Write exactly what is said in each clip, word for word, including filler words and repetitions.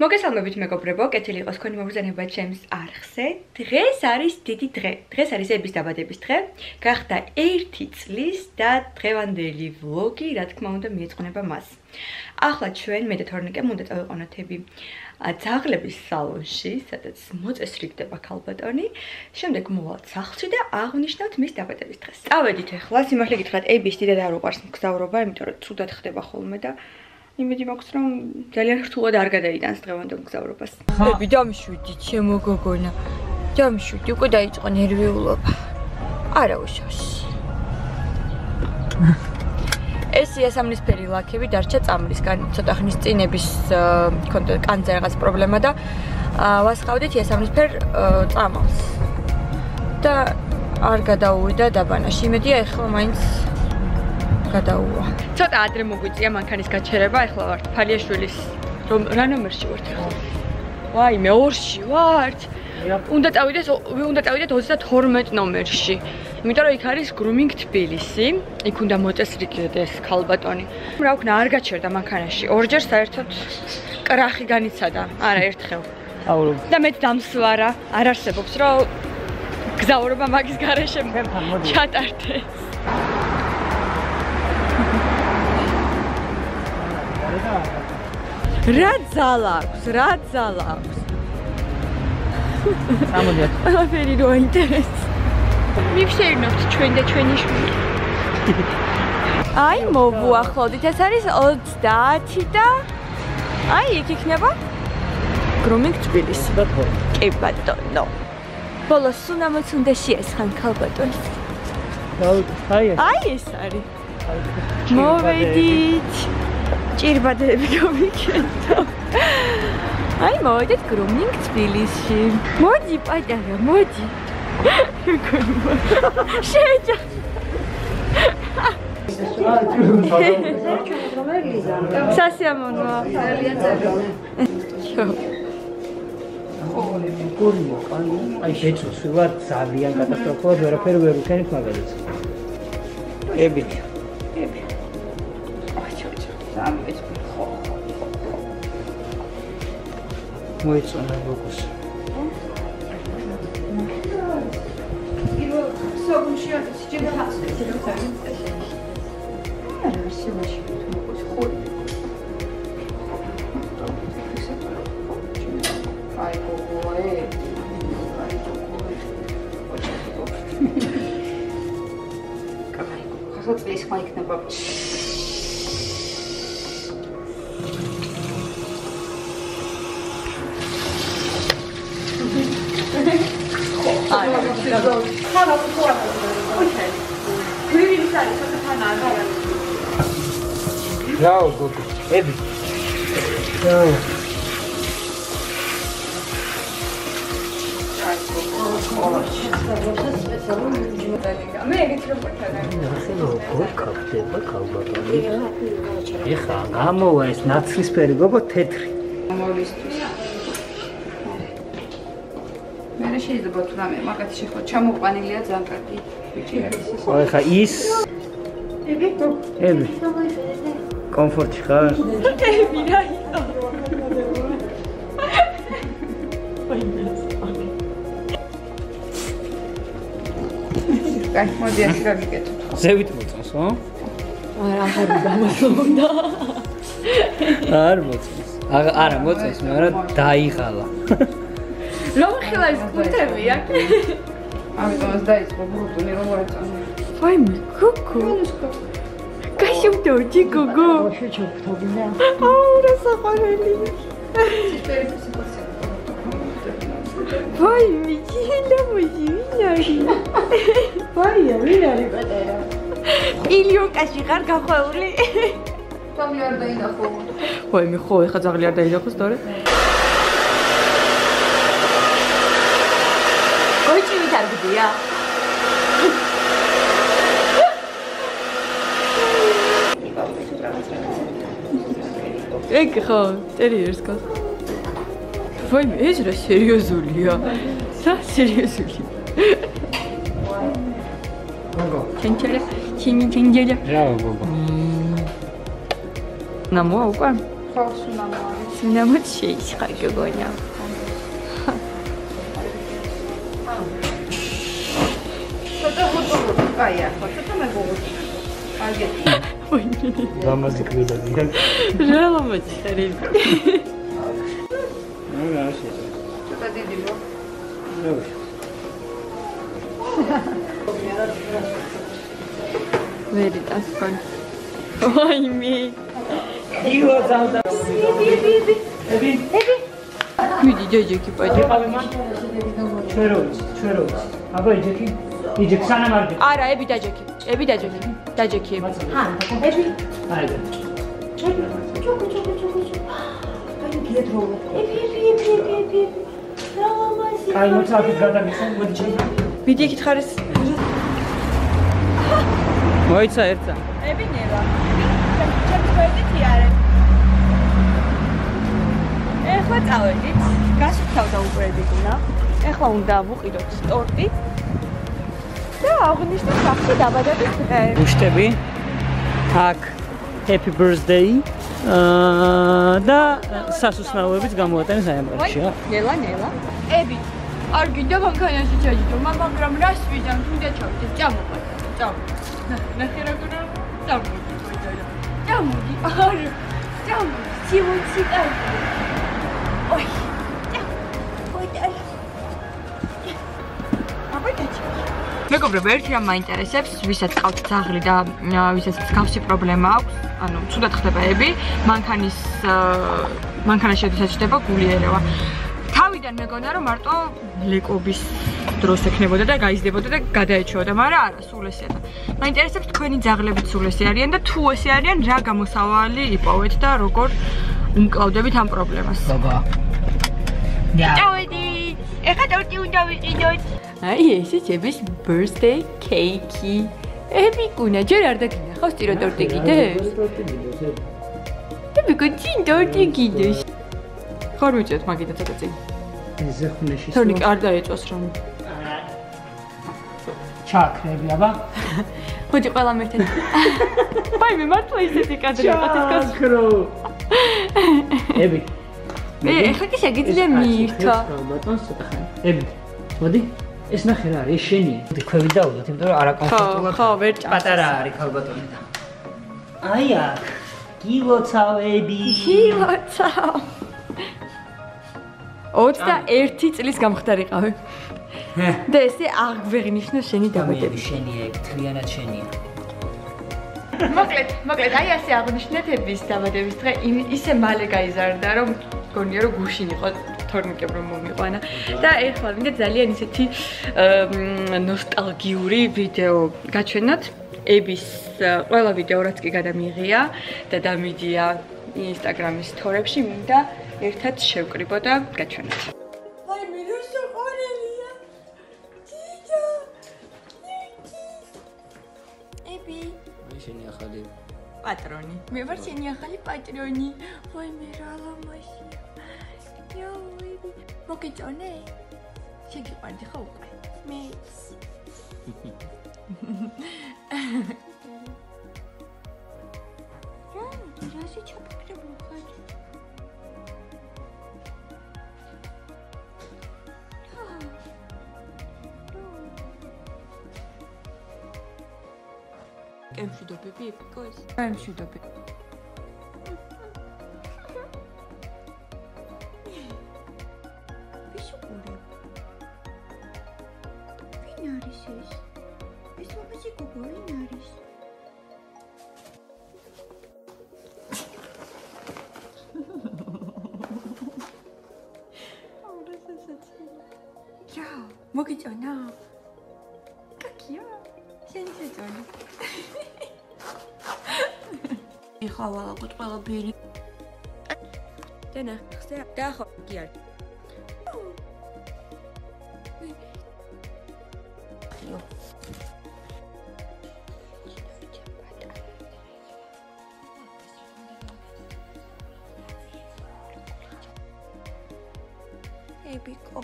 მოგესალმებით მეგობრებო, კეთილი იყოს თქვენი მოგზაურობა ჩემს არხზე. დღეს არის დიდი დღე. დღეს არის ების დაბადების დღე. გახდა ერთი წლის და დღევანდელი ვლოგი, რა თქმა უნდა, მიეძღვნება მას. ახლა ჩვენ მე და თორნიკემ უნდა წავიყვანოთ ები ძაღლების სალონში, სადაც მოწესრიგდება ქალბატონი. შემდეგ მოვალთ სახლში და აღვნიშნავთ მის დაბადების დღეს. წავედით ახლა, სიმართლე გითხრათ, ების დიდად არ უყვარს მგზავრობა, იმიტომ რომ ცუდად ხდება ხოლმე და იმედი მაქვს რომ ძალიან რთულად არ გადაიტანს დღევანდელ მგზავრობას. ები დამშვიდი, ჩემო გოგონა. დამშვიდი, უკვე დაიწყო ნერვიულობა. არა უშავში. ეს იასამნისფერი ლაქები დარჩა წამლისგან, ცოტა ხნის წინების ქონდა კანზე რაღაც პრობლემა და ვასხავდით იასამნისფერ წამალს. და არ გადაუვიდა დაბანაში. იმედია ახლა მაინც გადაუვა. ცოტა ადრე მოგვიწია მანქანის გაჩერება, ახლა ვართ ფალიაშვილის რა ნომერში ვართ ახლა? ვაიმე, ორში ვართ. უნდა წავიდეს, უნდა წავიდეთ ოცდათორმეტ ნომერში. იმიტომ რომ იქ არის grooming თბილისი, იქ უნდა მოწესრიგდეს ქალბატონი. რა ვქნა, არ გაჩერდა მანქანაში. ორჯერ საერთოდ კრახი განიცადა. არა, ერთხელ. აურო. და მე დამსვარა, არ არსებობს რომ გზავრობა მაგის გარეშე ჩატარდეს. რა ძალა აქვს, რა ძალა აქვს. სამოდიათ. ყველაფერი რო აინტერესებს. მივშეირნოთ ჩვენ და ჩვენი შვილი. აი მოვუახლოვდით, ეს არის ოცდაათი და აი იქ იქნება grooming თბილისი. კი ბატონო. ბოლოს სუნამოც უნდა შეესხან ქალბატონს. აი ეს არის. მოვედით. ჭირბადები გავიქენდო. აი მოვედით grooming თბილისში. მოდი პატარა, მოდი. შეჯა. სასიამოვნოა. გურმო, აი ბეწოს ვარ ძალიან კატასტროფულად ვერაფერი ვერ ვქენით მაგალითს. ები. ები. მოიწონა როგორც. პირველ საგუნში არის ჯერ ხასე, ჯერ ხასე. არა, შემაში მოყოს ხორი. აი გოგოე. აი გოგოე. კაი, ხასო წლის ხმა იქნება. ხანა ხوار. ოკეი. გვირის არის ცოტა ხანა არა. რაო გოგო, ები. რაო. მე ეგეთ რო პატარა. ახლა გოგკაფდება ქალბატონი. ეხა გამოვა ეს ნაცრისფერი გოგო თეთრი. მოლისთვის. მე შეიძლება თუ რამე მაგათი შეხო ჩამოყვანილია ძალიან კარგი ბიჭი არის ეს. ой, ხა ის. ები? ები. კომფორტი ხარ? ები რა იყო? კაი, მოდი ასე გავიკეთოთ. ზევით მოწონს, ხო? არა, აღარ გამოსულდა. არ მოწონს. არა, მოწონს, მაგრამ დაიღალა. რომ ხილა ის კუთებია. ამიტომაც დაიწყო ბრუტული რომ მოეწონა. ვაიმე, გოგო. კაშევდოდი გოგო. შეჩოფთობინა. აუ, რა საყვარელი. ვაიმე, ჯინდა მოჟინარი. ვაია, ვინ არის პატარა? ილიონკაში ხარ გახვეული? ძაღლი არ დაინახო. ვაიმე, ხო, ეხა ძაღლი არ დაინახოს, თორე? გოჭივით არ გდია? ეგ ხო, ტერიერს გახ. ვაიმე, ეს რა სერიოზულია? რა სერიოზულია? გოგო. ჩენჩერე, ჩინი ჩენჯერე. რაო გოგო. ნამოა უკვე? ხო, სინამოარი. სინამოც შეიშხა გოგონა. ცოტა ხუთი, კაია, ხო, ცოტა მეგობრები. კარგეთ. ლამაზი კვირადია. რა ლამაზი ხარი. ნუ რა შეიძლება. ცოტა დიდი მო. ნუ. ვერი დასკონ. ვაიმე. იო ზავდა. ბიბი, ები. ები. მიდი ჯეჯეკი პაჯი. ჩვეროც, ჩვეროც. აბა იჯეკი. იჯეკი სანამ არ გე. არა, ები დაჯეკი. ები დაჯეკი. დაჯეკი ები. ჰა, ები. აიდე. ჩოკო, ჩოკო, ჩოკო, ჩოკო. აი გიეთროვა. ები, ები, ები, ები, ები. რამაზი. აი მოწაფით გადაგიხო, მოდი ჩაი. მიდი კითხარეს. მოიცა ერთსა. ები ნება. ჩემს გვერდით იარე. ეხლა წავედით. გასვთავდა უპრედიკუნა. ეხლა უნდა ვუყიდოთ ტორტი. და აღნიშნოთ სახში დაბადების დღე. გუშტები. აქ happy birthday. აა და სასუსნაოებიც გამოვატანეს აი ამ პარკშია. ნელა ნელა. ები. არ გინდა მანქანაში ჩაჯდო, მაგრამ რას ვიძამ თუნდა ჩავიდე. წამოყვე. წამო. ნახე რა გქონა. წამოდი. წამოდი. არა. წამოდი. სიმონცი კარგი. ოი. ოი და. აბაიჩი. მეგობრებო, ერთი რამ მაინტერესებს, ვისაც ყავთ ძაღლი და ვისაც მსგავსი პრობლემა აქვს, ანუ ცუდად ხდება ები, მანქანის მანქანაში შესაძლოა ჩდება გული ერევა. თავიდან მეგონა რომ მარტო ლეკობის დროს ექნებოდა და გაიზრდებოდა და გადაეჩვეოდა, მაგრამ არა, სულ ესეა. მაინტერესებს თქვენი ძაღლებიც სულ ესე არიან და თუ ესე არიან, რა გამოსავალი იპოვეთ და როგორ უმკლავდებით ამ პრობლემას. ბაბა. წავედი. ეხლა ტორტი უნდა ვიყიდოთ. აი ესე ჩემის birthday cake-ი. ები კუნა, ჯერ არ დაგინახავს ტირო ტორტი კიდეს? ები კუჩინ ტორტი კიდეს. ხარ მიწევთ მაგითა ცოტა წინ. ესე ხუნეში. თორნი არ დაეწოს რომ. ჩაქრები, აბა. ხოჭი ყველა მერთად. ვაი მე მართლა ისეთი კადრი ვიყავ ეს ჩაქრო. ები. მე ეხლა კი შეგიძლია მიირთვა. ბატონს ცოტა ხანი. ები. მოდი. ეს ნახე რა არის, ეს შენია. მოდი ქვევით დავუდოთ, იმიტომ რომ არა კომფორტულად. ხო, ვერ ჭამს. პატარა არის ქალბატონი და. აი აქ. გილოცავები. გილოცავ. ოცდაერთი წლის გამხდარიყავი. და ესე აღვეღნიშნო შენი დაბადების. შენია, ეგ თლიანად შენია. მოკლედ, მოკლედ, აი ასე აღნიშნეთების დაბადების დღე ისე მალე გაიზარდა, რომ გონია რომ გუშინ იყო თორნიკებ რომ მომიყვანა და ეხლა მინდა ძალიან ისეთი ნოსტალგიური ვიდეო გაჩვენოთ. ების ყველა ვიდეო რაც კი გადამიღია და დამიდია ინსტაგრამის სტორებში, მინდა ერთად შევკრიბო და გაჩვენოთ. აი მე რო შეყოლელია. ჯიჯა. ები. აი შენი ახალი პატრონი. მე ვარ შენი ახალი პატრონი. ვაი მე რა ლამაზია. იო, ები. მოგეწონე? შეგიყვარდი ხო უკვე? მეც. რა, რასი ჩაფიქრებულ ხარ? ემშვიდობები ეპიკოს? რა ემშვიდობები? ვიშუყურებ? ვინ არის ეს? ეს ლამაზი გოგო ვინ არის? რა, მოგეწონა? კაკია? შენი შეწონი? იხავალა გოთ ყველა ბირი. დენა, ხსე და ხო კი არ. იო. ებიკო.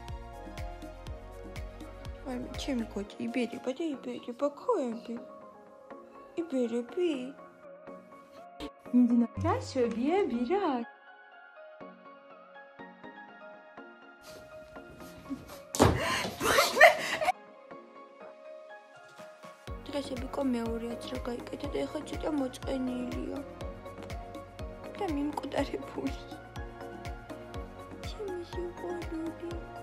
ჩემი კოჭი იბერება და იბერება ხო ები? ბერები? მინდა რა შვებია ბირა? დრესებიკო მეორეაც რა გაიკეთე და ეხლა ცოტა მოწყენილია. და მიმკვდარებული. ჩემი სიყვარული.